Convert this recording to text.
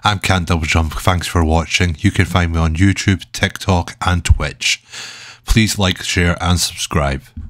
I'm Can't Double Jump. Thanks for watching. You can find me on YouTube, TikTok and Twitch. Please like, share and subscribe.